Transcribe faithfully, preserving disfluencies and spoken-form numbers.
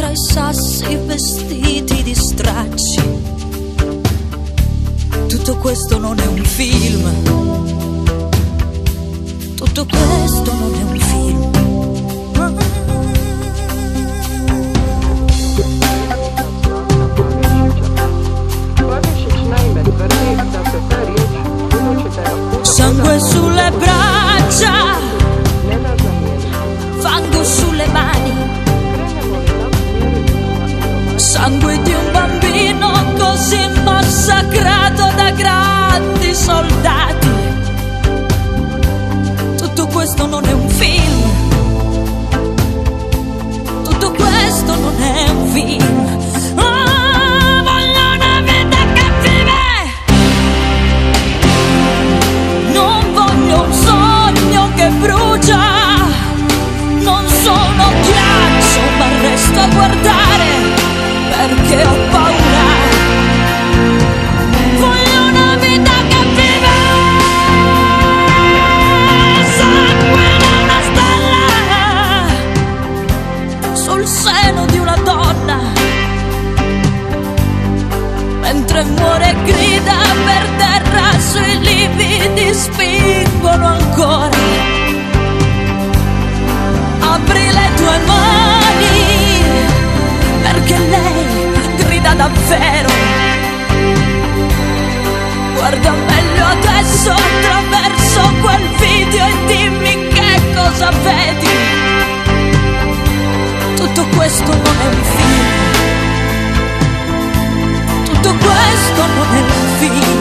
tra i sassi vestiti di stracci. Tutto questo non è un film, tutto questo non è un film. Sangue sulle braccia, fango sulle mani, sangue di un bambino così massacrato da grandi soldati. Tutto questo non è un film, tutto questo non è un film. Oh, voglio una vita che vive, non voglio un sogno che brucia. Non sono ghiaccio ma resto a guardare perché ho paura. Voglio una vita che vive, sangue da una stella sul seno di una donna, mentre muore grida per terra, sui lividi spingono ancora. Apri le tue mani perché lei grida davvero. Guarda meglio adesso attraverso quel video e dimmi che cosa vedi. Tutto questo non è un film, tutto questo non è un film.